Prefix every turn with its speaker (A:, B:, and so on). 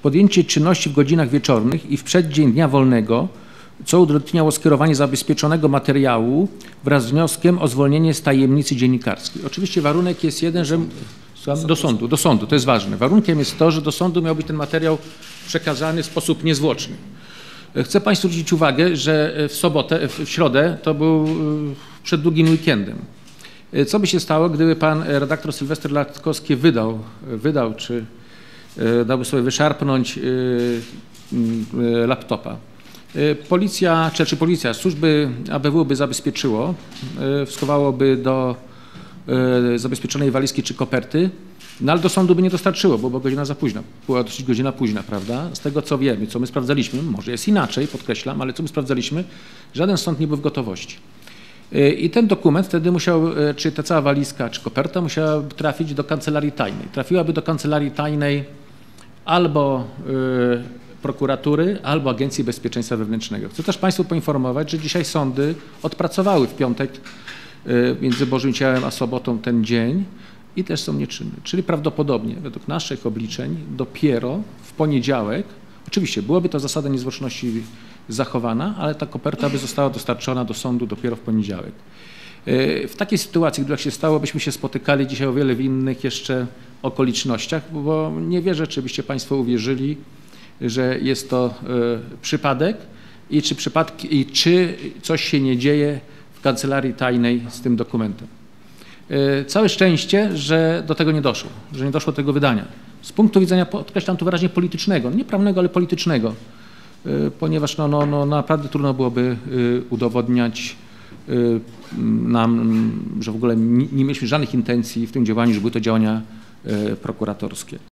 A: podjęcie czynności w godzinach wieczornych i w przeddzień dnia wolnego, co utrudniało skierowanie zabezpieczonego materiału wraz z wnioskiem o zwolnienie z tajemnicy dziennikarskiej. Oczywiście warunek jest jeden, że do sądu, to jest ważne. Warunkiem jest to, że do sądu miał być ten materiał przekazany w sposób niezwłoczny. Chcę Państwu zwrócić uwagę, że w środę to był przed długim weekendem. Co by się stało, gdyby pan redaktor Sylwester Latkowski wydał czy dałby sobie wyszarpnąć laptopa? Policja, służby ABW by zabezpieczyło, schowałoby do zabezpieczonej walizki czy koperty, no ale do sądu by nie dostarczyło, bo była godzina za późna. Była dosyć godzina późna, prawda? Z tego co wiemy, co my sprawdzaliśmy, może jest inaczej, podkreślam, ale co my sprawdzaliśmy, żaden sąd nie był w gotowości. I ten dokument wtedy musiał, czy ta cała walizka, czy koperta musiała trafić do kancelarii tajnej. Trafiłaby do kancelarii tajnej albo prokuratury, albo Agencji Bezpieczeństwa Wewnętrznego. Chcę też Państwu poinformować, że dzisiaj sądy odpracowały w piątek między Bożym Ciałem a sobotą ten dzień i też są nieczynne. Czyli prawdopodobnie według naszych obliczeń dopiero w poniedziałek, oczywiście byłaby to zasada niezwłoczności zachowana, ale ta koperta by została dostarczona do sądu dopiero w poniedziałek. W takiej sytuacji, gdyby tak się stało, byśmy się spotykali dzisiaj o wiele w innych jeszcze okolicznościach, bo nie wierzę, czy byście Państwo uwierzyli, że jest to przypadek i czy coś się nie dzieje w kancelarii tajnej z tym dokumentem. Całe szczęście, że do tego nie doszło, że nie doszło do tego wydania. Z punktu widzenia, podkreślam tu wyraźnie politycznego, nie prawnego, ale politycznego, ponieważ naprawdę trudno byłoby udowodniać nam, że w ogóle nie mieliśmy żadnych intencji w tym działaniu, że były to działania prokuratorskie.